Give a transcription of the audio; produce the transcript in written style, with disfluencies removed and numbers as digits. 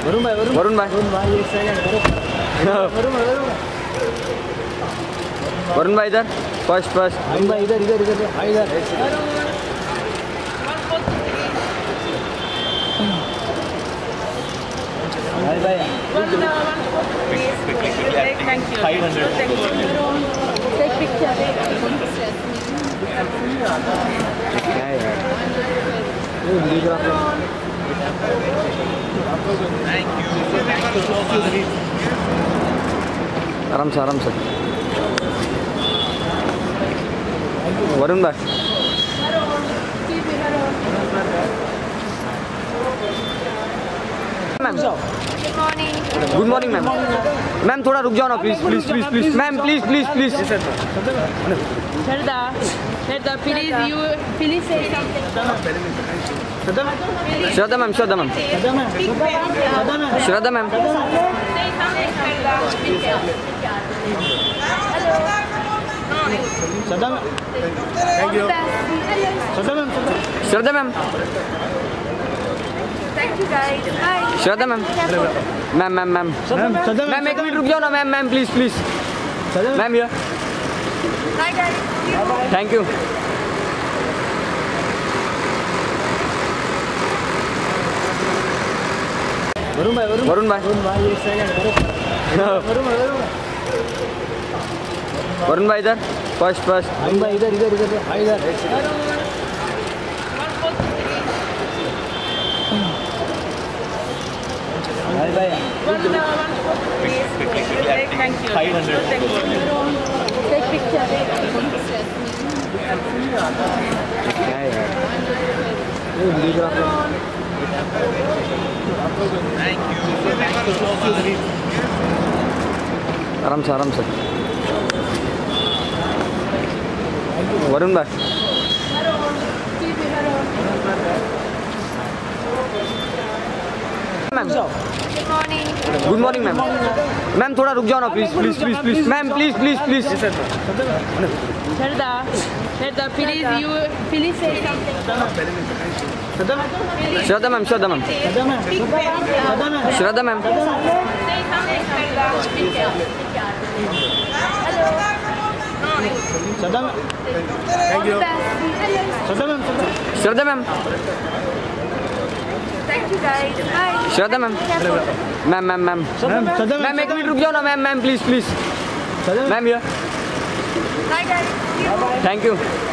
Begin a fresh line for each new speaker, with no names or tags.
वरुण भाई वरुण भाई इधर फर्स्ट
भाई इधर
Thank you. 500. Take picture.
क्या है यार आराम से वरुण भाई ma'am good morning ma'am ma'am थोड़ा रुक जाओ ना please ma'am please
Shraddha, please say something.
Shraddha ma'am
Say something,
Shraddha ma'am Shraddha ma'am
Thank you guys. Bye.
Shraddha ma'am ma'am एक मिनट रुक जाओ ना ma'am please ma'am here
Bye guys.
Thank you Varun भाई वरुण भाई इधर फर्स्ट
भाई इधर
Thank you. 500. Take picture.
क्या है यार आराम से वरुण भाई मैम गुड मॉर्निंग मैम थोड़ा रुक जाओ ना please ma'am please
Shraddha, please say something.
Shraddha ma'am
Say something.
Shraddha ma'am Shraddha ma'am
Thank you guys. Bye.
Shraddha ma'am ma'am एक मिनट रुक जाओ ना ma'am please ma'am here
Bye guys.
Thank you